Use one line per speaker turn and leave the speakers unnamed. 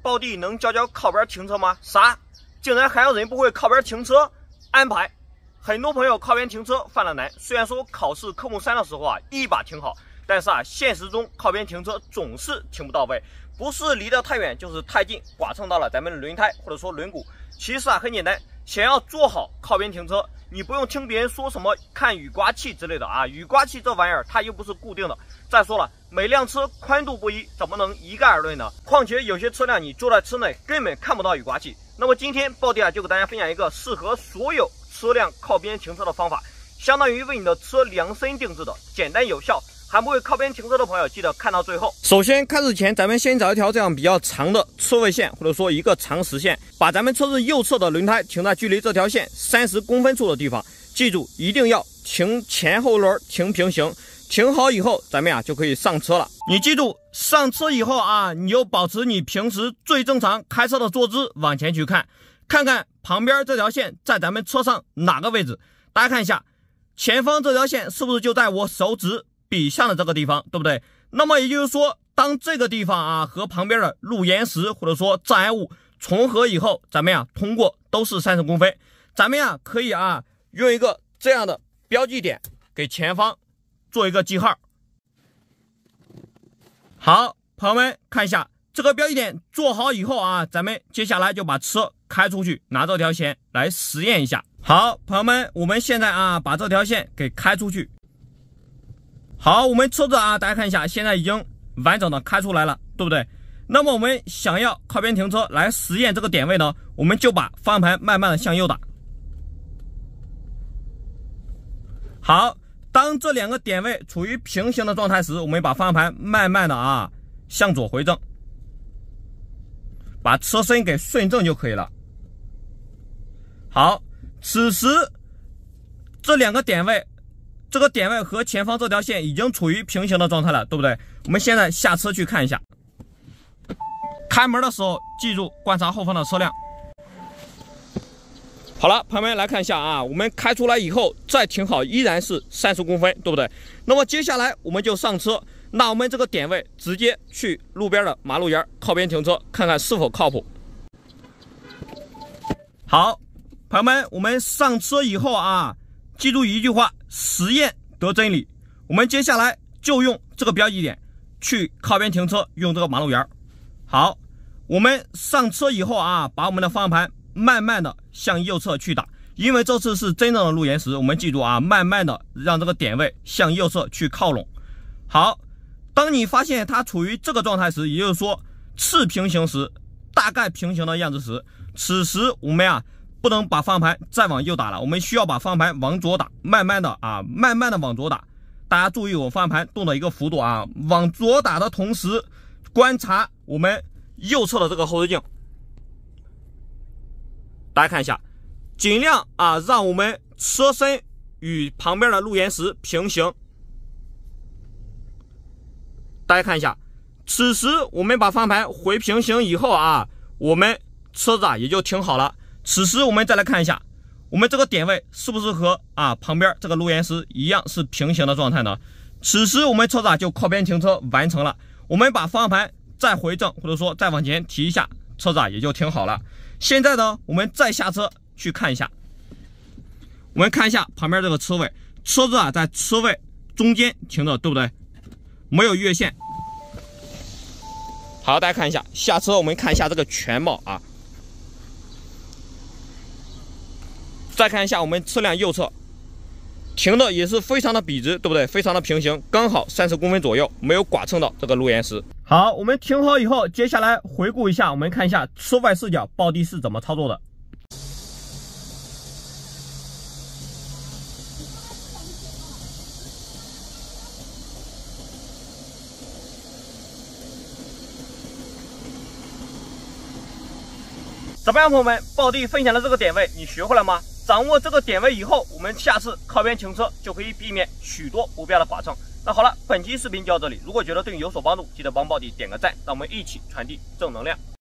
宝弟能教教靠边停车吗？啥？竟然还有人不会靠边停车？安排。很多朋友靠边停车犯了难，虽然说考试科目3的时候一把停好，但是现实中靠边停车总是停不到位，不是离得太远，就是太近，剐蹭到了咱们的轮胎或者说轮毂。其实很简单，想要做好靠边停车，你不用听别人说什么看雨刮器之类的雨刮器这玩意儿它又不是固定的。再说了，每辆车宽度不一，怎么能一概而论呢？况且有些车辆你坐在车内根本看不到雨刮器。那么今天宝弟就给大家分享一个适合所有车辆靠边停车的方法，相当于为你的车量身定制的，简单有效。还不会靠边停车的朋友，记得看到最后。首先开始前，咱们先找一条这样比较长的车位线，或者说一个长实线，把咱们车子右侧的轮胎停在距离这条线30公分处的地方。记住，一定要停前后轮停平行。停好以后，咱们就可以上车了。你记住，上车以后你就保持你平时最正常开车的坐姿，往前去看，看看旁边这条线在咱们车上哪个位置。大家看一下，前方这条线是不是就在我手指比向的这个地方，对不对？那么也就是说，当这个地方和旁边的路岩石或者说障碍物重合以后，咱们通过都是30公分。咱们可以用一个这样的标记点给前方做一个记号。好，朋友们看一下这个标记点做好以后咱们接下来就把车开出去，拿这条线来实验一下。好，朋友们，我们现在把这条线给开出去。好，我们车子大家看一下，现在已经完整的开出来了，对不对？那么我们想要靠边停车来实验这个点位呢，我们就把方向盘慢慢的向右打。好，当这两个点位处于平行的状态时，我们把方向盘慢慢的向左回正，把车身给顺正就可以了。好，此时这两个点位，这个点位和前方这条线已经处于平行的状态了，对不对？我们现在下车去看一下。开门的时候记住观察后方的车辆。好了，朋友们来看一下我们开出来以后再停好，依然是30公分，对不对？那么接下来我们就上车，那我们这个点位直接去路边的马路沿靠边停车，看看是否靠谱。好，朋友们，我们上车以后记住一句话，实验得真理。我们接下来就用这个标记点去靠边停车，用这个马路沿。好，我们上车以后把我们的方向盘慢慢的向右侧去打，因为这次是真正的路岩石，我们记住慢慢的让这个点位向右侧去靠拢。好，当你发现它处于这个状态时，也就是说次平行时，大概平行的样子时，此时我们不能把方向盘再往右打了，我们需要把方向盘往左打，慢慢的往左打。大家注意我方向盘动的一个幅度往左打的同时，观察我们右侧的这个后视镜。大家看一下，尽量让我们车身与旁边的路岩石平行。大家看一下，此时我们把方向盘回平行以后我们车子也就停好了。此时我们再来看一下，我们这个点位是不是和旁边这个路岩石一样是平行的状态呢？此时我们车子就靠边停车完成了。我们把方向盘再回正，或者说再往前提一下，车子也就停好了。现在呢，我们再下车去看一下，我们看一下旁边这个车位，车子在车位中间停着，对不对？没有越线。好，大家看一下，下车我们看一下这个全貌再看一下我们车辆右侧停的也是非常的笔直，对不对？非常的平行，刚好30公分左右，没有剐蹭到这个路岩石。好，我们停好以后，接下来回顾一下，我们看一下车外视角宝弟是怎么操作的。怎么样，朋友们，宝弟分享的这个点位你学会了吗？掌握这个点位以后，我们下次靠边停车就可以避免许多不必要的剐蹭。那好了，本期视频就到这里。如果觉得对你有所帮助，记得帮宝弟点个赞，让我们一起传递正能量。